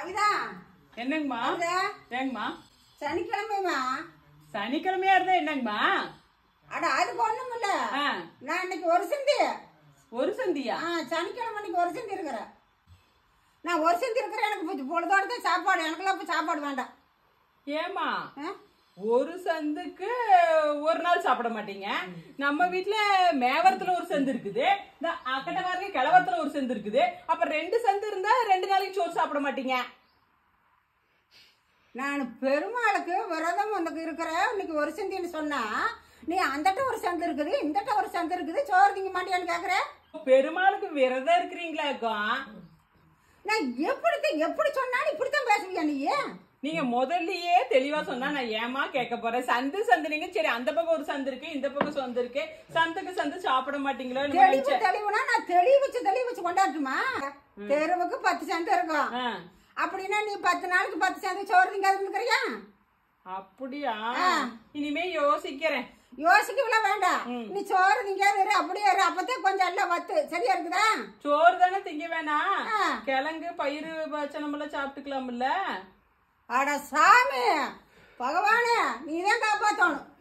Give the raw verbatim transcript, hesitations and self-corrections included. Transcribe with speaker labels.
Speaker 1: கவிதா
Speaker 2: என்னங்கம்மா? ஏங்கம்மா?
Speaker 1: சனிக்கிழமைமா?
Speaker 2: சனிக்கிழமையா இருந்தா என்னங்கம்மா?
Speaker 1: அட அதுக்கு ஒண்ணும் இல்ல. நான் இன்னைக்கு ஒரு சந்தி.
Speaker 2: ஒரு சந்தியா?
Speaker 1: சனிக்கிழமை இன்னைக்கு ஒரு சந்தி இருக்கிறேன். நான் ஒரு சந்தி இருக்கிறேன். எனக்கு பொழுதோட தான் சாப்பாடு. எனக்குலாம் இப்ப சாப்பாடு வேண்டாம்.
Speaker 2: ஏமா ஒரு சந்துக்கு ஒரு நாள் சாப்பிட மாட்டீங்க? நம்ம வீட்டுல மேவரத்துல ஒரு சந்து இருக்குது, இந்த அக்கட்டவாரங்க கிளவரத்துல ஒரு சந்து இருக்குது. அப்ப ரெண்டு சந்து இருந்தா ரெண்டு நாளைக்கு சோறு சாப்பிட மாட்டீங்க.
Speaker 1: நான் பெருமாளுக்கு விரதம் வந்து இருக்கிறேன். இன்னைக்கு ஒரு சந்தின்னு சொன்னா நீ அந்தட்ட ஒரு சந்து இருக்குது, இந்தட்ட ஒரு சந்து இருக்குது, சோறு திங்க மாட்டியான்னு கேக்குற.
Speaker 2: பெருமாளுக்கு விரதம் இருக்கிறீங்களா?
Speaker 1: நான் எப்படி எப்படி சொன்னாலும் இப்படித்தான் பேசுவியா நீ?
Speaker 2: நீங்க முதல்லயே தெளிவா சொன்னா நான் ஏமா கேட்க போறேன்? சந்து சந்து நீங்க சரி அந்த பக்கம் ஒரு சந்து இருக்கு, இந்த பக்கம் சந்து இருக்கு, சந்துக்கு சந்து சாப்பிட மாட்டீங்களோ?
Speaker 1: தெளிவு தெளிவுனா நான் தெளிவு வச்சு தெளிவு வச்சு கொண்டாட்டுமா? தெருவுக்கு பத்து சந்து இருக்கும். அப்படின்னா நீ பத்து நாளைக்கு பத்து சந்து சோறு திங்காதுன்னு
Speaker 2: அப்படியா? இனிமே யோசிக்கிறேன்.
Speaker 1: யோசிக்கல வேண்டாம். நீ சோறு திங்காது அப்படியே அப்பதான் கொஞ்சம் எல்லாம் வத்து சரியா இருக்குதா?
Speaker 2: சோறு தானே திங்க வேணாம், கிழங்கு பயிறு பச்சனம் எல்லாம் சாப்பிட்டுக்கலாம்ல.
Speaker 1: அட சாமி பகவானே, நீதான் காப்பாத்தணும்.